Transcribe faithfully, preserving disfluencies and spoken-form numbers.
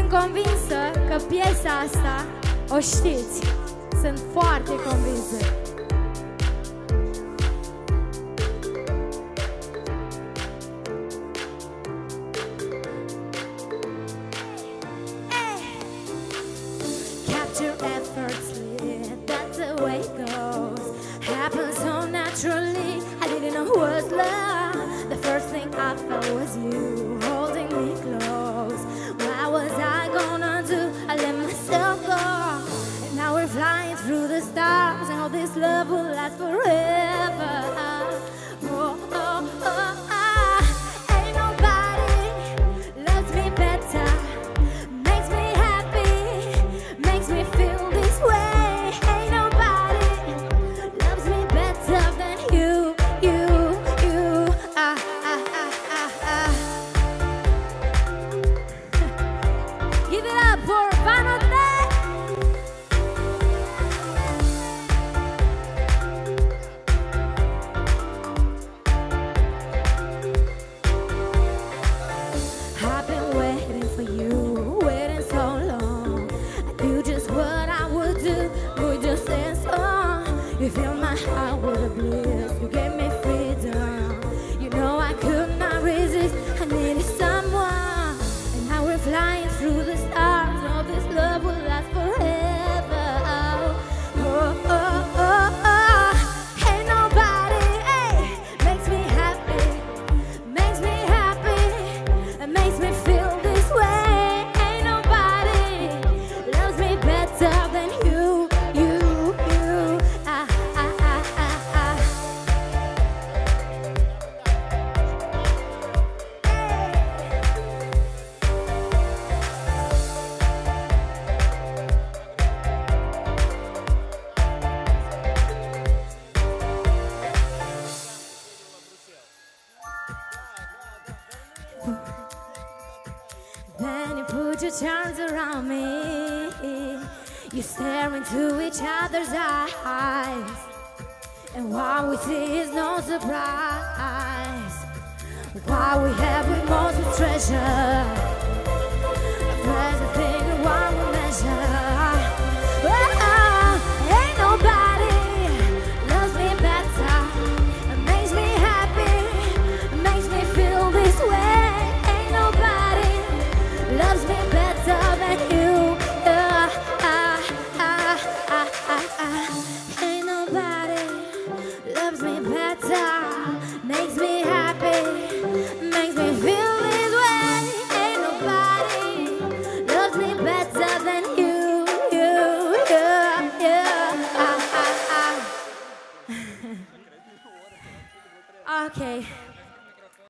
convinsă că piesa asta o știți. Sunt foarte convinsă. Capture effortlessly, that's the way it goes. Happens so naturally, I didn't know who was love. The first thing I felt was you holding me close. What was I gonna do? I let myself go. And now we're flying through the stars, and all this love will last forever. Oh, oh, oh, ah. Ain't nobody loves me better, makes me happy, makes me feel this way. Ain't nobody loves me better than you, you, you. Ah, ah, ah, ah, ah. Give it up for Vanote. I've been waiting for you, waiting so long. I do just what I would do, would just dance on. You fill my heart with a bliss, you gave me freedom. You know I could not resist, I needed someone. And now we're flying through the stars, all this love will last forever. Oh, oh, oh, oh. Ain't nobody, hey, makes me happy, makes me happy, and makes me feel this way. Ain't nobody loves me better than you, you, you. Ah, ah, ah, ah, ah. Then you put your charms around me. You stare into each other's eyes, and what we see is no surprise. What we have we most we treasure. There's a thing of what we measure. Oh, ain't nobody loves me better, makes me happy, makes me feel this way. Ain't nobody loves me better than you. Uh, ah, ah, ah, ah, ah. Ain't nobody loves me better, makes me happy, makes me feel this way. Ain't nobody loves me better than you, you, you, you. Ah, ah, ah. Okay.